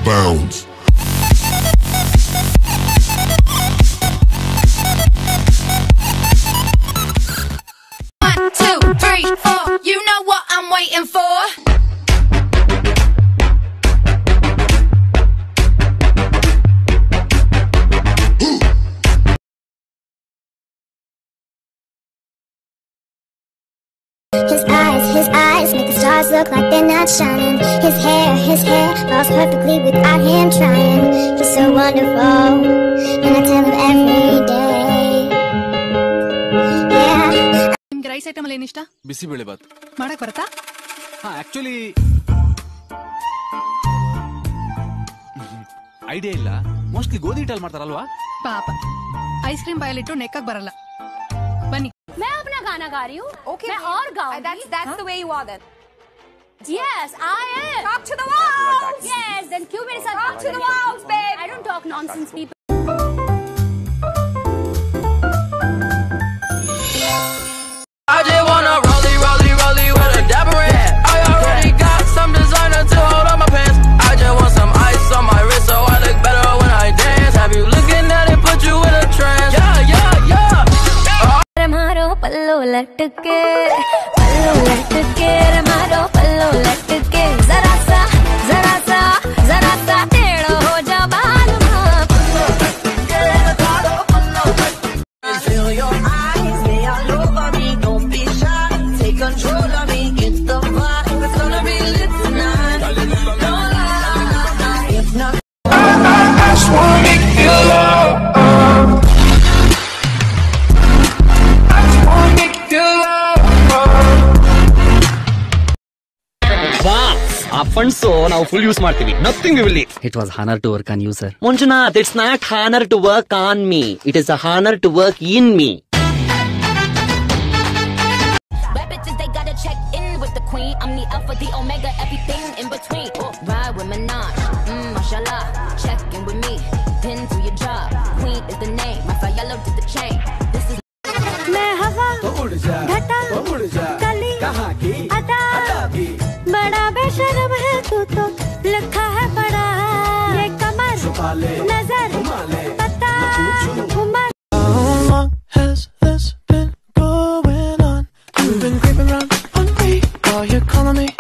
bounds. One, two, three, four. You know what I'm waiting for. His eyes make the stars look like they're not shining. His hair falls perfectly without him trying. He's so wonderful, and I tell him every day. Yeah. ನಿಮ್ಗೆ rice item ಅಲ್ಲಿ ಏನಿಷ್ಟ? ಬಿಸಿಬೇಳೆ ಬಾತ್ ಮಾಡಕ್ ಬರತ್ತಾ? ಹಾ, actually idea ಇಲ್ಲ. Mostly ಗೋಧಿ ಹಿಟ್ಟಲ್ಲಿ ಮಾಡ್ತಾರಲ್ವಾ? ಪಾಪ ಐಸ್ ಕ್ರೀಮ್ ಬಾಯಲ್ಲಿಟ್ಟು ನೆಕ್ಕಕ್ ಬರಲ್ಲ. ಬನ್ನಿ. मैं अपना गाना गा रही हूँ. Okay. मैं और गाऊंगी. That's the way you are then. Yes, I am. Talk to the walls. Yes, then क्यों मेरे साथ Talk to the walls, babe. I don't talk nonsense, people. I just wanna rollie with a dapper head. I already got some designer to hold on my pants. I just want some ice on my wrist so I look better when I dance. Have you looking at it, put you in a trance? Yeah, yeah, yeah. मारो पल्लो लटके मारो पल्लो लटके जरा सा टेढ़ो हो जा बाल Feel your eyes, they all over me. Don't be shy, take control of me. Get the vibe, it's gonna be lit tonight. No lie, if not, I just wanna make you feel love. Funds ನಾವು full use ಮಾಡ್ತೀವಿ. Nothing we will leave. It was honor to work on you, sir. Manjunath, it's not honor to work on me. It is a honor to work in me. Bad bitches, they gotta check in with the queen. I'm the alpha, the omega, everything in between. Ride with Minaj, mashallah. Check in with me, then do your job. Queen is the name, my fire yellow to the chain. This is मैं हवा घटा कली अदा बड़ा बेशरम है तू तो लिखा है बड़ा ये कमर नजर पता Umar. How long has this been going on? You've been creeping around on me while you're calling me